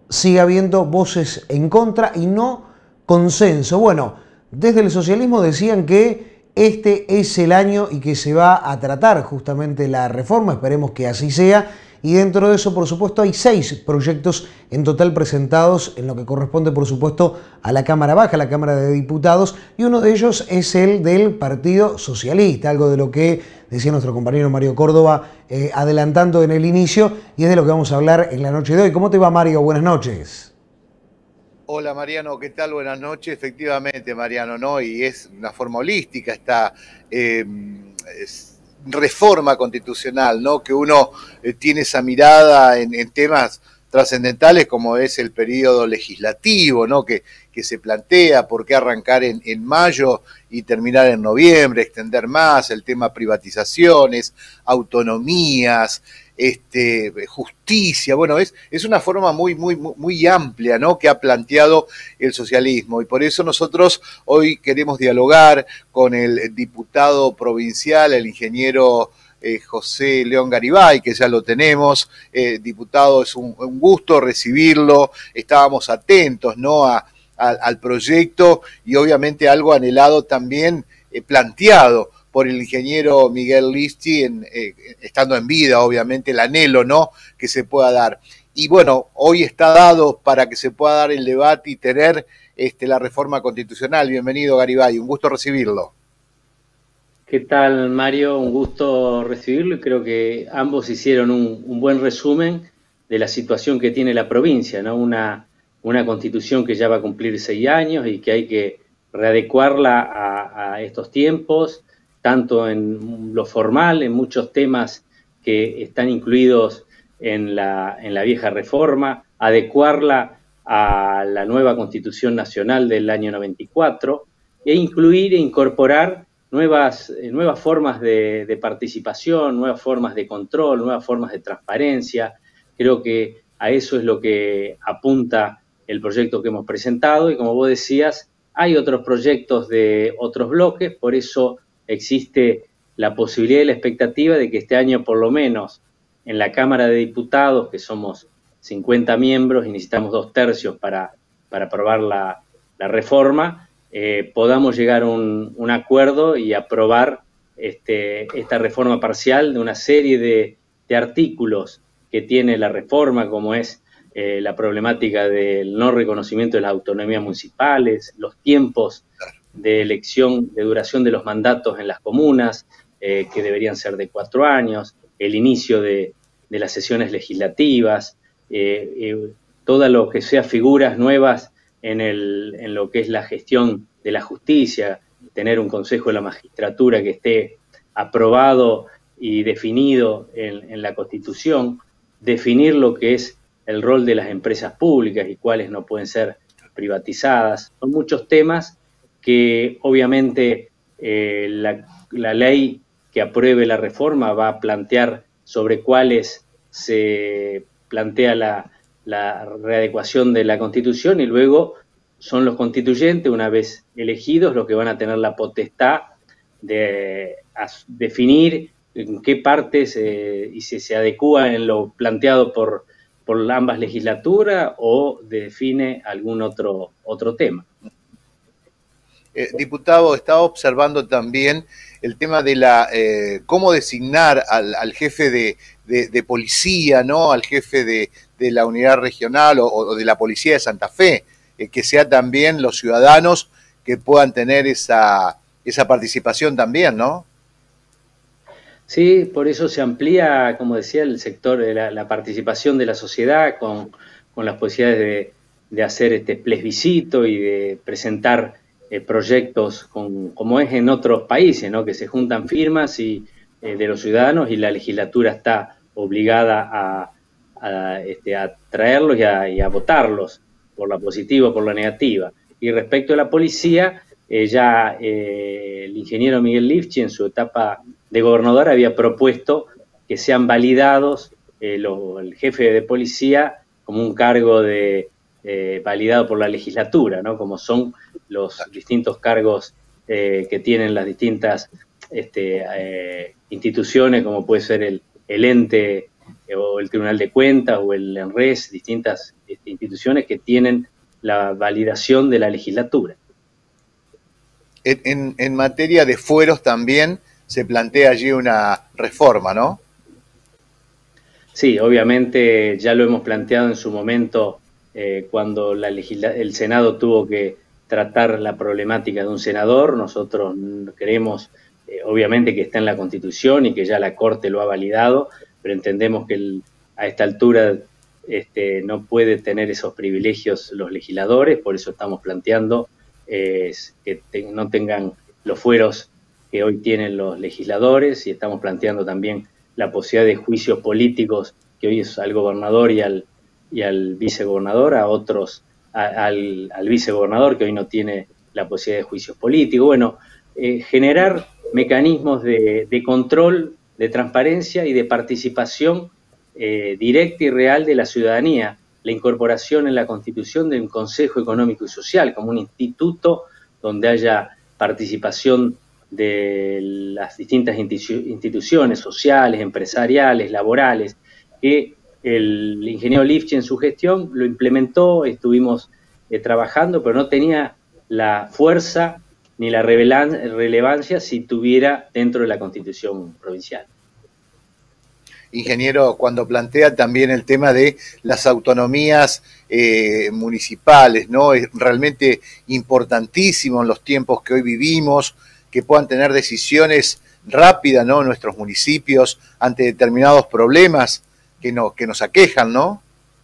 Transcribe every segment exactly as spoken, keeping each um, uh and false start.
sigue habiendo voces en contra y no consenso. Bueno, desde el socialismo decían que este es el año y que se va a tratar justamente la reforma, esperemos que así sea. Y dentro de eso, por supuesto, hay seis proyectos en total presentados en lo que corresponde, por supuesto, a la Cámara Baja, a la Cámara de Diputados, y uno de ellos es el del Partido Socialista, algo de lo que decía nuestro compañero Mario Córdoba eh, adelantando en el inicio, y es de lo que vamos a hablar en la noche de hoy. ¿Cómo te va, Mario? Buenas noches. Hola Mariano, ¿qué tal? Buenas noches. Efectivamente, Mariano, ¿no? Y es una forma holística esta eh, es reforma constitucional, ¿no? Que uno eh, tiene esa mirada en, en temas trascendentales como es el periodo legislativo, ¿no? Que, que se plantea por qué arrancar en, en mayo y terminar en noviembre, extender más el tema privatizaciones, autonomías, este, justicia. Bueno, es, es una forma muy, muy, muy amplia, ¿no? Que ha planteado el socialismo. Y por eso nosotros hoy queremos dialogar con el diputado provincial, el ingeniero eh, José León Garibay, que ya lo tenemos. Eh, diputado, es un, un gusto recibirlo. Estábamos atentos, ¿no? A, a, al proyecto y obviamente algo anhelado también, eh, planteado por el ingeniero Miguel Lifchi, en, eh, estando en vida, obviamente, el anhelo, ¿no?, que se pueda dar. Y bueno, hoy está dado para que se pueda dar el debate y tener este, la reforma constitucional. Bienvenido, Garibay, un gusto recibirlo. ¿Qué tal, Mario? Un gusto recibirlo y creo que ambos hicieron un, un buen resumen de la situación que tiene la provincia, ¿no? Una, una constitución que ya va a cumplir seis años y que hay que readecuarla a, a estos tiempos, tanto en lo formal, en muchos temas que están incluidos en la, en la vieja reforma, adecuarla a la nueva Constitución Nacional del año noventa y cuatro e incluir e incorporar nuevas, nuevas formas de, de participación, nuevas formas de control, nuevas formas de transparencia. Creo que a eso es lo que apunta el proyecto que hemos presentado y, como vos decías, hay otros proyectos de otros bloques, por eso existe la posibilidad y la expectativa de que este año, por lo menos en la Cámara de Diputados, que somos cincuenta miembros y necesitamos dos tercios para, para aprobar la, la reforma, eh, podamos llegar a un, un acuerdo y aprobar este, esta reforma parcial de una serie de, de artículos que tiene la reforma, como es eh, la problemática del no reconocimiento de las autonomías municipales, los tiempos de elección, de duración de los mandatos en las comunas, eh, que deberían ser de cuatro años, el inicio de, de las sesiones legislativas, eh, eh, todo lo que sea figuras nuevas en, el, en lo que es la gestión de la justicia, tener un Consejo de la Magistratura que esté aprobado y definido en, en la Constitución, definir lo que es el rol de las empresas públicas y cuáles no pueden ser privatizadas. Son muchos temas que obviamente eh, la, la ley que apruebe la reforma va a plantear sobre cuáles se plantea la, la readecuación de la Constitución y luego son los constituyentes, una vez elegidos, los que van a tener la potestad de definir en qué partes eh, y si se adecúa en lo planteado por, por ambas legislaturas o define algún otro, otro tema. Eh, diputado, estaba observando también el tema de la eh, cómo designar al, al jefe de, de, de policía, ¿no? Al jefe de, de la unidad regional o, o de la policía de Santa Fe, eh, que sea también los ciudadanos que puedan tener esa, esa participación también, ¿no? Sí, por eso se amplía, como decía, el sector de la, la participación de la sociedad con, con las posibilidades de, de hacer este plebiscito y de presentar eh, proyectos con, como es en otros países, ¿no? Que se juntan firmas y, eh, de los ciudadanos y la legislatura está obligada a, a, este, a traerlos y a, y a votarlos por la positiva o por la negativa. Y respecto a la policía, eh, ya eh, el ingeniero Miguel Lifchi en su etapa de gobernador había propuesto que sean validados eh, lo, el jefe de policía como un cargo de, eh, validado por la legislatura, ¿no? Como son los distintos cargos eh, que tienen las distintas este, eh, instituciones, como puede ser el, el ente eh, o el Tribunal de Cuentas o el ENRES, distintas instituciones que tienen la validación de la legislatura. En, en, en materia de fueros también se plantea allí una reforma, ¿no? Sí, obviamente ya lo hemos planteado en su momento eh, cuando la legisla el Senado tuvo que tratar la problemática de un senador. Nosotros creemos, eh, obviamente, que está en la Constitución y que ya la Corte lo ha validado, pero entendemos que el, a esta altura este, no puede tener esos privilegios los legisladores, por eso estamos planteando eh, que te, no tengan los fueros que hoy tienen los legisladores, y estamos planteando también la posibilidad de juicios políticos que hoy es al gobernador y al, y al vicegobernador, a otros, a, al, al vicegobernador que hoy no tiene la posibilidad de juicios políticos. Bueno, eh, generar mecanismos de, de control, de transparencia y de participación eh, directa y real de la ciudadanía, la incorporación en la Constitución de un Consejo Económico y Social como un instituto donde haya participación de las distintas instituciones sociales, empresariales, laborales, que el ingeniero Lifchich en su gestión lo implementó, estuvimos eh, trabajando, pero no tenía la fuerza ni la relevancia si tuviera dentro de la Constitución provincial. Ingeniero, cuando plantea también el tema de las autonomías eh, municipales, ¿no? Es realmente importantísimo en los tiempos que hoy vivimos, que puedan tener decisiones rápidas, ¿no?, en nuestros municipios ante determinados problemas que, no, que nos aquejan, ¿no?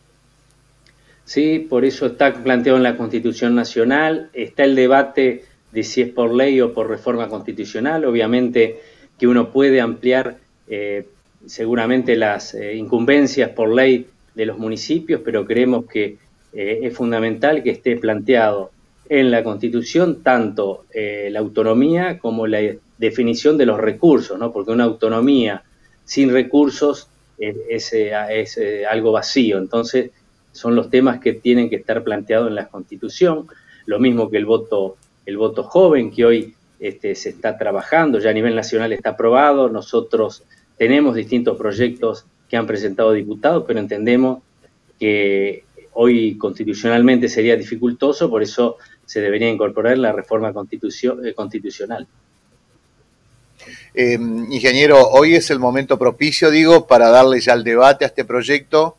Sí, por eso está planteado en la Constitución Nacional, está el debate de si es por ley o por reforma constitucional. Obviamente que uno puede ampliar eh, seguramente las eh, incumbencias por ley de los municipios, pero creemos que eh, es fundamental que esté planteado en la Constitución tanto eh, la autonomía como la definición de los recursos, ¿no? Porque una autonomía sin recursos eh, es, eh, es eh, algo vacío. Entonces son los temas que tienen que estar planteados en la Constitución, lo mismo que el voto, el voto joven, que hoy este, se está trabajando, ya a nivel nacional está aprobado. Nosotros tenemos distintos proyectos que han presentado diputados, pero entendemos que hoy constitucionalmente sería dificultoso, por eso se debería incorporar la reforma constitucio, eh, constitucional. Eh, ingeniero, hoy es el momento propicio, digo, para darle ya el debate a este proyecto.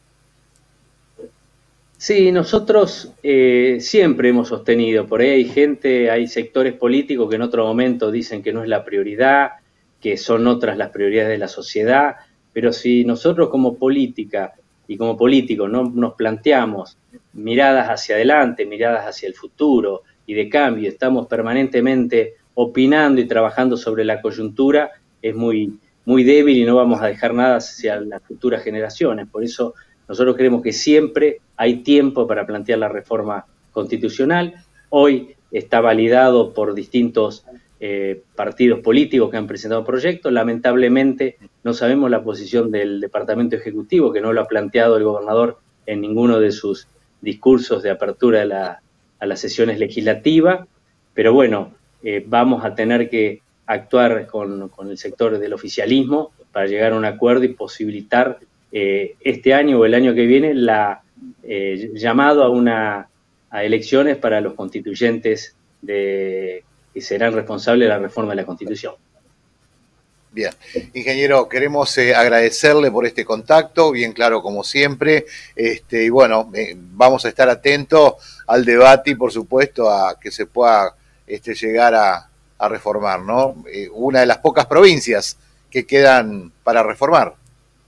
Sí, nosotros eh, siempre hemos sostenido, por ahí hay gente, hay sectores políticos que en otro momento dicen que no es la prioridad, que son otras las prioridades de la sociedad, pero si nosotros como política y como políticos no nos planteamos miradas hacia adelante, miradas hacia el futuro y de cambio, estamos permanentemente opinando y trabajando sobre la coyuntura, es muy, muy débil y no vamos a dejar nada hacia las futuras generaciones. Por eso nosotros creemos que siempre hay tiempo para plantear la reforma constitucional. Hoy está validado por distintos eh, partidos políticos que han presentado proyectos. Lamentablemente no sabemos la posición del Departamento Ejecutivo, que no lo ha planteado el gobernador en ninguno de sus discursos de apertura de la, a las sesiones legislativas. Pero bueno, eh, vamos a tener que actuar con, con el sector del oficialismo para llegar a un acuerdo y posibilitar eh, este año o el año que viene la eh, llamado a una a elecciones para los constituyentes de, que serán responsables de la reforma de la Constitución. Bien, ingeniero, queremos eh, agradecerle por este contacto, bien claro como siempre, este, y bueno, eh, vamos a estar atentos al debate y por supuesto a que se pueda este, llegar a, a reformar, ¿no? Eh, una de las pocas provincias que quedan para reformar.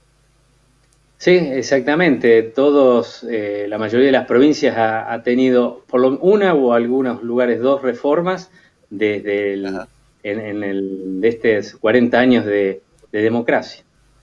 Sí, exactamente. Todos, eh, la mayoría de las provincias ha, ha tenido por lo una o algunos lugares dos reformas desde el, en, en el, de estos cuarenta años de, de democracia.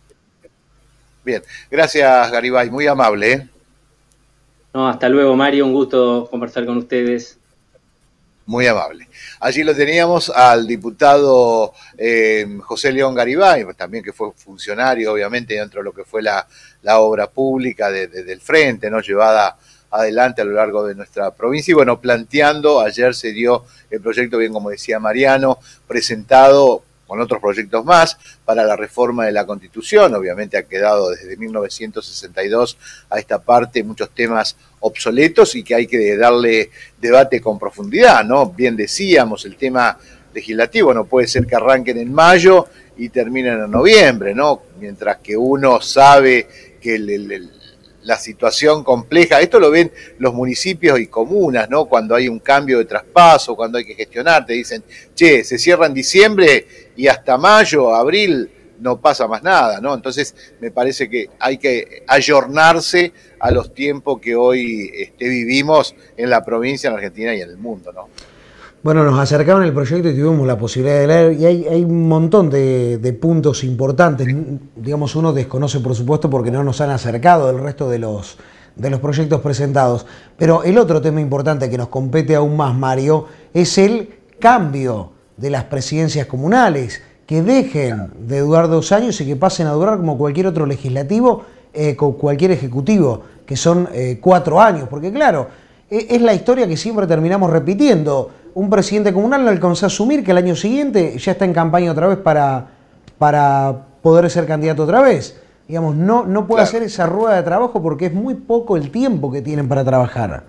Bien, gracias Garibay, muy amable, ¿eh? No, hasta luego Mario, un gusto conversar con ustedes. Muy amable. Allí lo teníamos al diputado eh, José León Garibay, también que fue funcionario, obviamente, dentro de lo que fue la, la obra pública de, de, del Frente, ¿no?, llevada adelante a lo largo de nuestra provincia. Y bueno, planteando, ayer se dio el proyecto, bien como decía Mariano, presentado con otros proyectos más para la reforma de la Constitución. Obviamente ha quedado desde mil novecientos sesenta y dos a esta parte muchos temas obsoletos y que hay que darle debate con profundidad, ¿no? Bien decíamos, el tema legislativo no puede ser que arranquen en mayo y terminen en noviembre, ¿no? Mientras que uno sabe que el, el, el la situación compleja, esto lo ven los municipios y comunas, ¿no? Cuando hay un cambio de traspaso, cuando hay que gestionar, te dicen, che, se cierra en diciembre y hasta mayo, abril, no pasa más nada, ¿no? Entonces, me parece que hay que ayornarse a los tiempos que hoy este, vivimos en la provincia, en Argentina y en el mundo, ¿no? Bueno, nos acercaron el proyecto y tuvimos la posibilidad de leer, y hay, hay un montón de, de puntos importantes. Digamos, uno desconoce, por supuesto, porque no nos han acercado el resto de los, de los proyectos presentados. Pero el otro tema importante que nos compete aún más, Mario, es el cambio de las presidencias comunales, que dejen de durar dos años y que pasen a durar como cualquier otro legislativo, eh, con cualquier ejecutivo, que son eh, cuatro años. Porque claro, es la historia que siempre terminamos repitiendo. Un presidente comunal no alcanzó a asumir que el año siguiente ya está en campaña otra vez para, para poder ser candidato otra vez. Digamos, no, no puede claro. hacer esa rueda de trabajo porque es muy poco el tiempo que tienen para trabajar.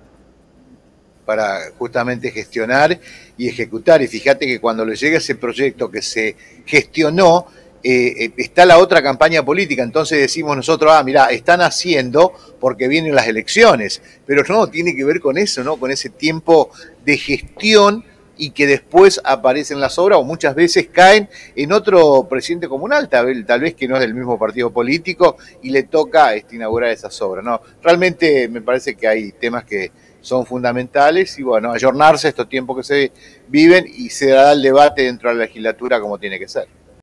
Para justamente gestionar y ejecutar. Y fíjate que cuando le llega ese proyecto que se gestionó, Eh, está la otra campaña política, entonces decimos nosotros, ah, mirá, están haciendo porque vienen las elecciones, pero no, tiene que ver con eso, ¿no? Con ese tiempo de gestión y que después aparecen las obras o muchas veces caen en otro presidente comunal, tal vez, tal vez que no es del mismo partido político y le toca este, inaugurar esas obras, ¿no? Realmente me parece que hay temas que son fundamentales y bueno, ayornarse a estos tiempos que se viven y se dará el debate dentro de la legislatura como tiene que ser.